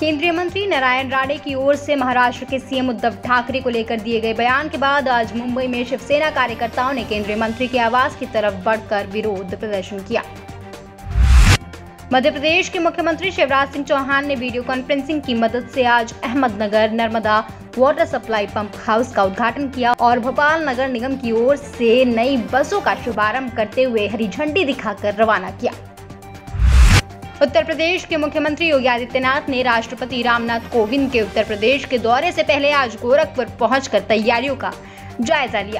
केंद्रीय मंत्री नारायण राणे की ओर से महाराष्ट्र के सीएम उद्धव ठाकरे को लेकर दिए गए बयान के बाद आज मुंबई में शिवसेना कार्यकर्ताओं ने केंद्रीय मंत्री के आवास की तरफ बढ़कर विरोध प्रदर्शन किया। मध्य प्रदेश के मुख्यमंत्री शिवराज सिंह चौहान ने वीडियो कॉन्फ्रेंसिंग की मदद से आज Ahmednagar Narmada water supply pump house का उद्घाटन किया और भोपाल नगर निगम की ओर से नई बसों का शुभारंभ करते हुए हरी झंडी दिखाकर रवाना किया। उत्तर प्रदेश के मुख्यमंत्री योगी आदित्यनाथ ने राष्ट्रपति रामनाथ कोविंद के उत्तर प्रदेश के दौरे से पहले आज गोरखपुर पहुंचकर तैयारियों का जायजा लिया।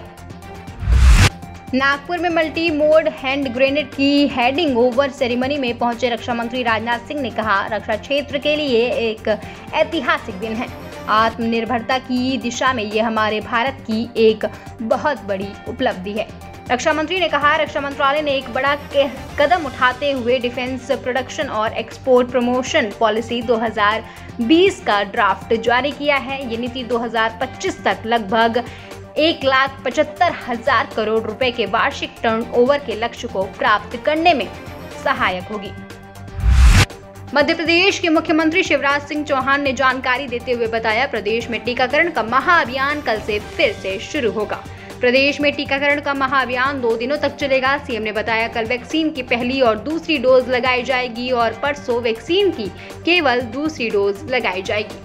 नागपुर में मल्टी मोड हैंड ग्रेनेड की हेडिंग ओवर सेरेमनी में पहुंचे रक्षा मंत्री राजनाथ सिंह ने कहा, रक्षा क्षेत्र के लिए एक ऐतिहासिक दिन है। आत्मनिर्भरता की दिशा में ये हमारे भारत की एक बहुत बड़ी उपलब्धि है। रक्षा मंत्री ने कहा, रक्षा मंत्रालय ने एक बड़ा कदम उठाते हुए डिफेंस प्रोडक्शन और एक्सपोर्ट प्रमोशन पॉलिसी 2020 का ड्राफ्ट जारी किया है। ये नीति 2025 तक लगभग 1,75,000 करोड़ रुपए के वार्षिक टर्नओवर के लक्ष्य को प्राप्त करने में सहायक होगी। मध्य प्रदेश के मुख्यमंत्री शिवराज सिंह चौहान ने जानकारी देते हुए बताया, प्रदेश में टीकाकरण का महाअभियान कल से फिर से शुरू होगा। प्रदेश में टीकाकरण का महाअभियान 2 दिनों तक चलेगा। सीएम ने बताया, कल वैक्सीन की पहली और दूसरी डोज लगाई जाएगी और परसों वैक्सीन की केवल दूसरी डोज लगाई जाएगी।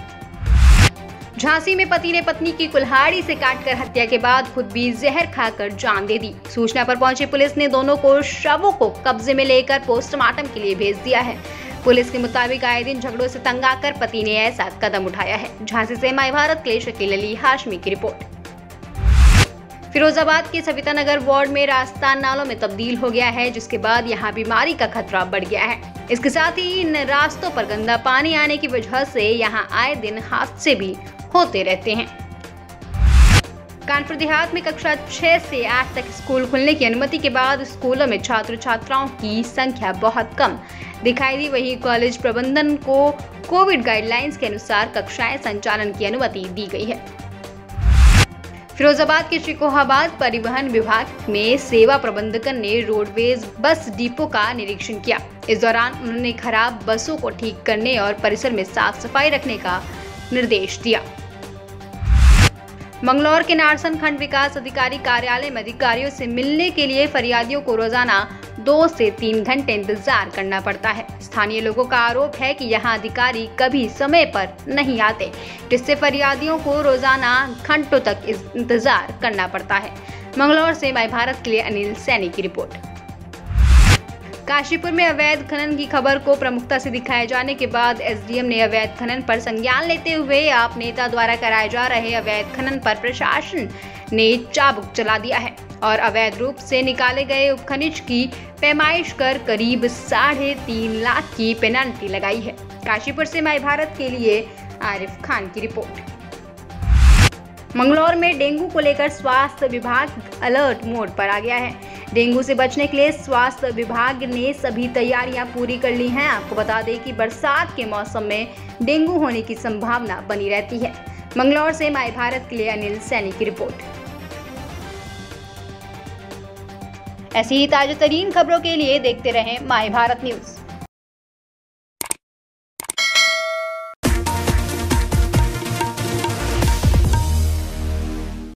झांसी में पति ने पत्नी की कुल्हाड़ी से काटकर हत्या के बाद खुद भी जहर खाकर जान दे दी। सूचना पर पहुंची पुलिस ने दोनों को शवों को कब्जे में लेकर पोस्टमार्टम के लिए भेज दिया है। पुलिस के मुताबिक आए दिन झगड़ों से तंग आकर पति ने ऐसा कदम उठाया है। झांसी से माय भारत के लिए शकील अली हाशमी की रिपोर्ट। फिरोजाबाद के सविता नगर वार्ड में रास्ता नालों में तब्दील हो गया है, जिसके बाद यहां बीमारी का खतरा बढ़ गया है। इसके साथ ही इन रास्तों पर गंदा पानी आने की वजह से यहां आए दिन हादसे भी होते रहते हैं। कानपुर देहात में कक्षा 6 से 8 तक स्कूल खुलने की अनुमति के बाद स्कूलों में छात्र छात्राओं की संख्या बहुत कम दिखाई दी। वहीं कॉलेज प्रबंधन को कोविड गाइडलाइंस के अनुसार कक्षाएं संचालन की अनुमति दी गई है। फिरोजाबाद के शिकोहाबाद परिवहन विभाग में सेवा प्रबंधक ने रोडवेज बस डिपो का निरीक्षण किया। इस दौरान उन्होंने खराब बसों को ठीक करने और परिसर में साफ सफाई रखने का निर्देश दिया। मंगलौर के नारसन खंड विकास अधिकारी कार्यालय में अधिकारियों से मिलने के लिए फरियादियों को रोजाना 2 से 3 घंटे इंतजार करना पड़ता है। स्थानीय लोगों का आरोप है कि यहां अधिकारी कभी समय पर नहीं आते, जिससे फरियादियों को रोजाना घंटों तक इंतजार करना पड़ता है। मंगलौर से माय भारत के लिए अनिल सैनी की रिपोर्ट। काशीपुर में अवैध खनन की खबर को प्रमुखता से दिखाए जाने के बाद एसडीएम ने अवैध खनन पर संज्ञान लेते हुए आप नेता द्वारा कराए जा रहे अवैध खनन पर प्रशासन ने चाबुक चला दिया है और अवैध रूप से निकाले गए उपखनिज की पैमाइश कर करीब 3.5 लाख की पेनल्टी लगाई है। काशीपुर से माय भारत के लिए आरिफ खान की रिपोर्ट। मंगलौर में डेंगू को लेकर स्वास्थ्य विभाग अलर्ट मोड पर आ गया है। डेंगू से बचने के लिए स्वास्थ्य विभाग ने सभी तैयारियां पूरी कर ली हैं। आपको बता दें कि बरसात के मौसम में डेंगू होने की संभावना बनी रहती है। मंगलौर से माय भारत के लिए अनिल सैनी की रिपोर्ट। ऐसी ही ताजा तरीन खबरों के लिए देखते रहें माय भारत न्यूज।